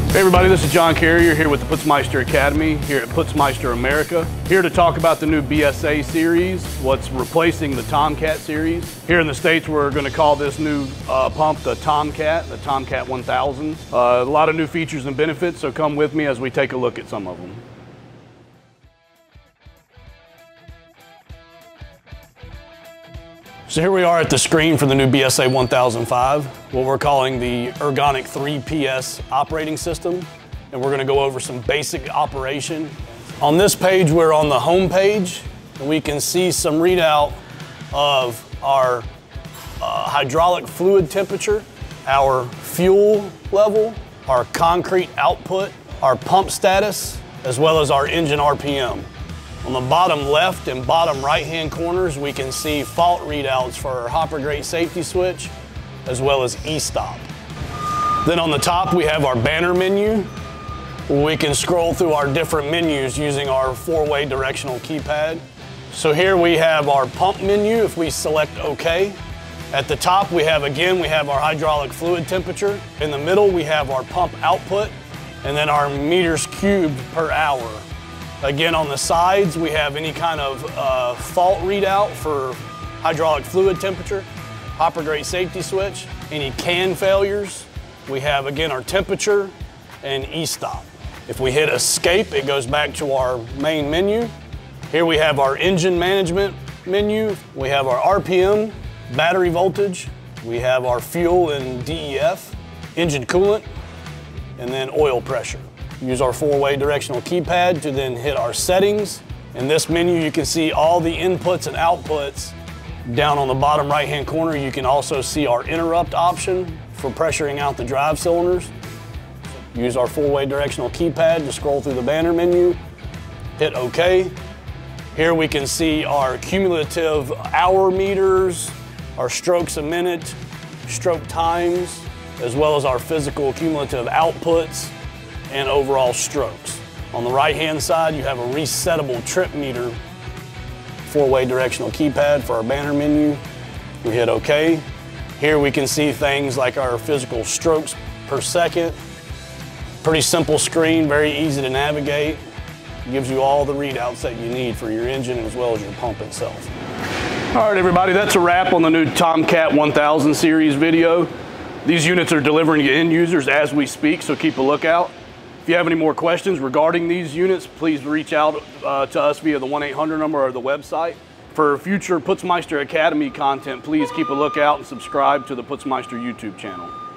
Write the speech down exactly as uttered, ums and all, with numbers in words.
Hey everybody, this is John Carrier here with the Putzmeister Academy here at Putzmeister America. Here to talk about the new B S A series, what's replacing the Tomcat series. Here in the States, we're going to call this new uh, pump the Tomcat, the Tomcat one thousand. Uh, a lot of new features and benefits, so come with me as we take a look at some of them. So here we are at the screen for the new B S A one thousand five, what we're calling the Ergonic three P S operating system. And we're gonna go over some basic operation. On this page, we're on the home page, and we can see some readout of our uh, hydraulic fluid temperature, our fuel level, our concrete output, our pump status, as well as our engine R P M. On the bottom left and bottom right-hand corners, we can see fault readouts for our hopper grate safety switch, as well as e-stop. Then on the top, we have our banner menu. We can scroll through our different menus using our four-way directional keypad. So here we have our pump menu if we select OK. At the top, we have, again, we have our hydraulic fluid temperature. In the middle, we have our pump output, and then our meters cubed per hour. Again, on the sides, we have any kind of uh, fault readout for hydraulic fluid temperature, hopper grate safety switch, any can failures. We have, again, our temperature and e-stop. If we hit escape, it goes back to our main menu. Here we have our engine management menu. We have our R P M, battery voltage. We have our fuel and D E F, engine coolant, and then oil pressure. Use our four-way directional keypad to then hit our settings. In this menu, you can see all the inputs and outputs. Down on the bottom right-hand corner, you can also see our interrupt option for pressuring out the drive cylinders. Use our four-way directional keypad to scroll through the banner menu. Hit OK. Here we can see our cumulative hour meters, our strokes a minute, stroke times, as well as our physical cumulative outputs and overall strokes. On the right-hand side, you have a resettable trip meter, four-way directional keypad for our banner menu. We hit OK. Here we can see things like our physical strokes per second. Pretty simple screen, very easy to navigate. It gives you all the readouts that you need for your engine as well as your pump itself. All right, everybody, that's a wrap on the new Tomcat one thousand series video. These units are delivering to end users as we speak, so keep a lookout. If you have any more questions regarding these units, please reach out uh, to us via the one eight hundred number or the website. For future Putzmeister Academy content, please keep a lookout and subscribe to the Putzmeister YouTube channel.